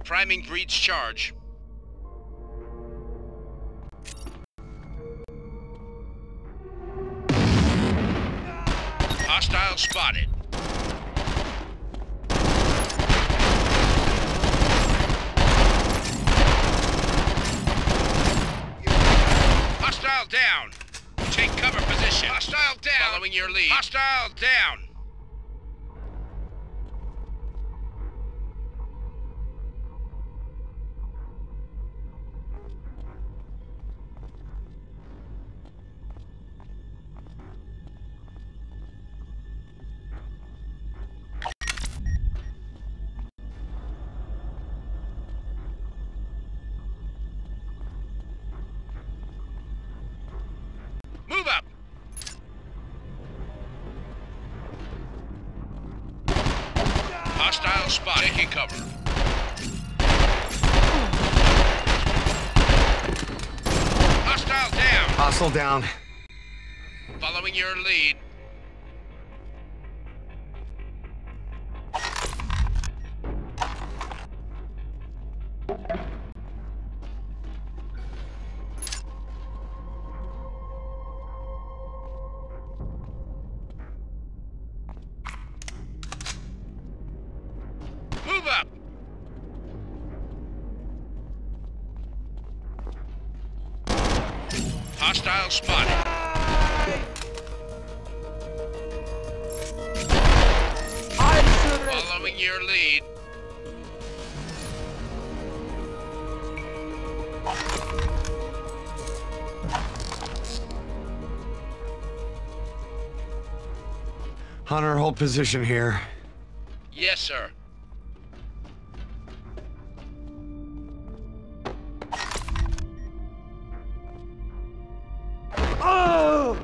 Priming breach charge. Hostile spotted. Hostile down. Take cover position. Hostile down. Following your lead. Hostile down. Move up! Hostile spot. Taking cover. Hostile down. Hostile down. Following your lead. Move up! Hostile spotted. Following your lead. Hunter, hold position here. Yes, sir. Oh!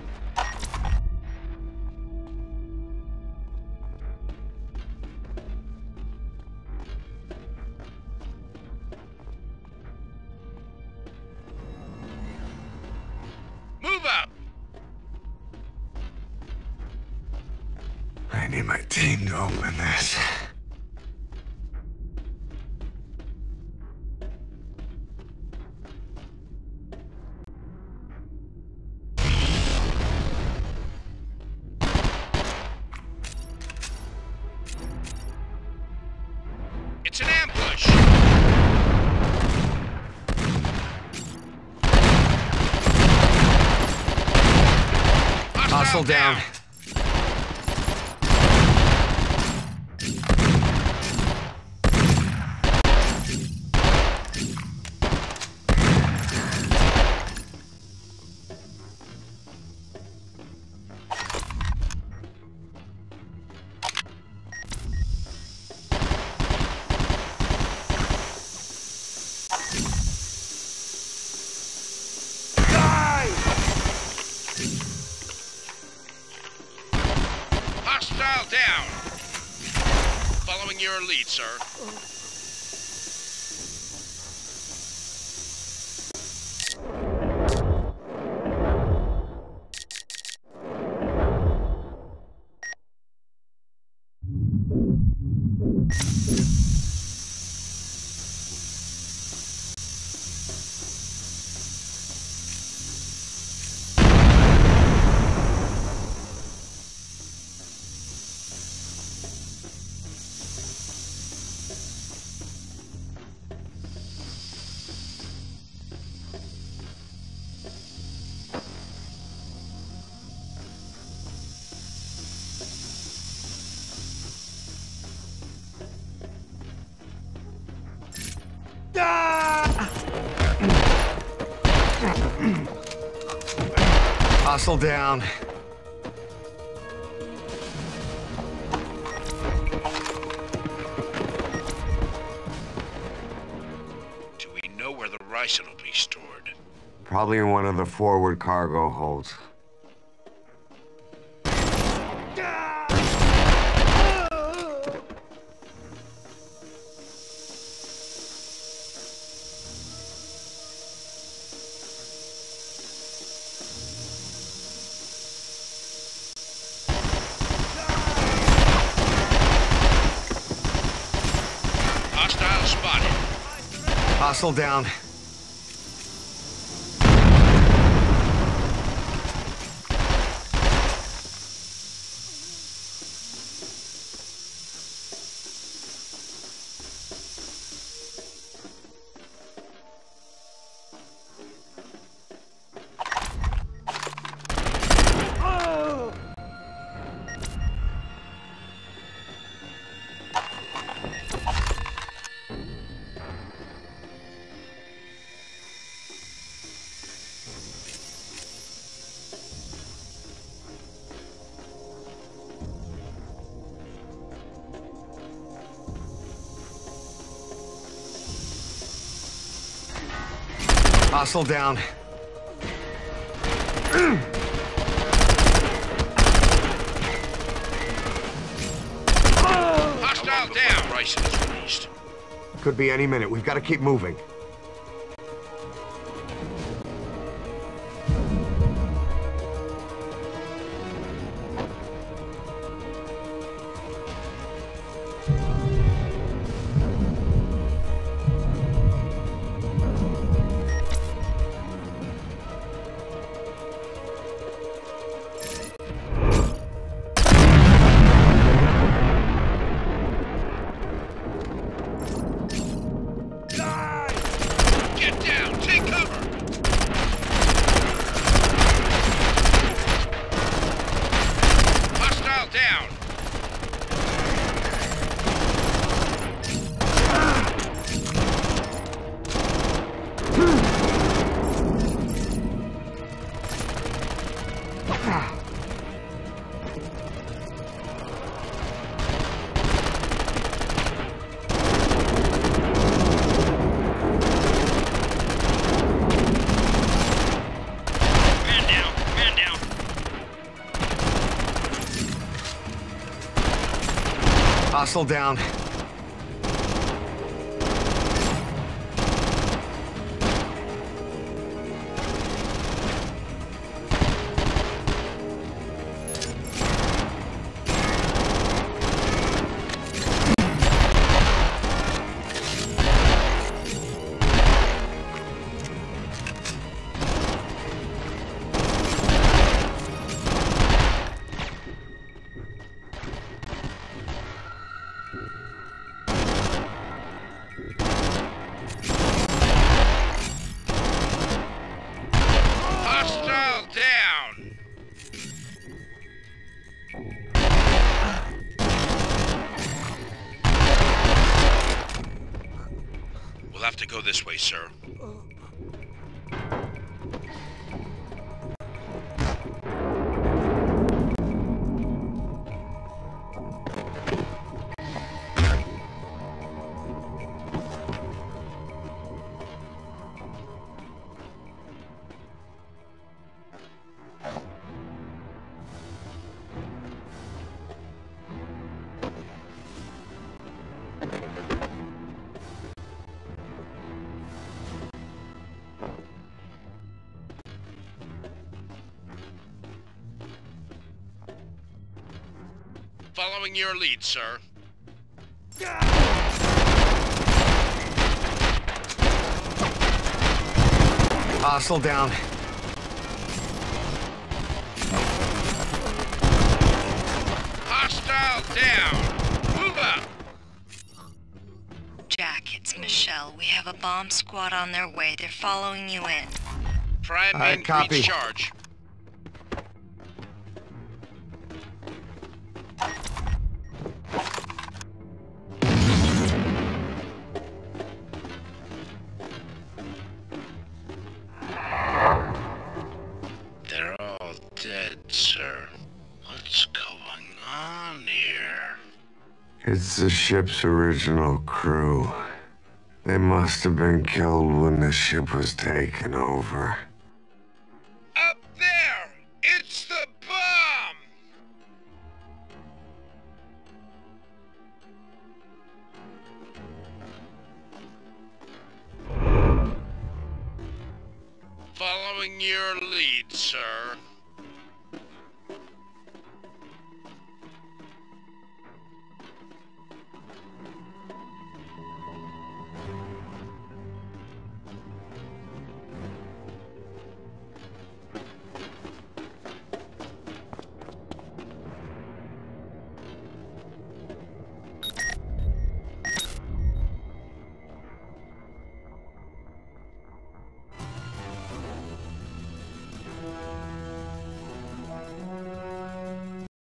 Move up! I need my team to open this. It's an ambush! Hostile down. Hostile down! Following your lead, sir. Hostile down. Do we know where the ricin will be stored? Probably in one of the forward cargo holds. Hostile spotted. Hostile down. Hostile down. Hostile down. Bryson is released. Could be any minute. We've got to keep moving. Hostile down. Have to go this way, sir. Following your lead, sir. Hostile down. Hostile down. Move up. Jack, it's Michelle. We have a bomb squad on their way. They're following you in. Prime in copy. charge. They're all dead, sir. What's going on here? It's the ship's original crew. They must have been killed when the ship was taken over. Up there! It's the bomb! Following your lead, sir.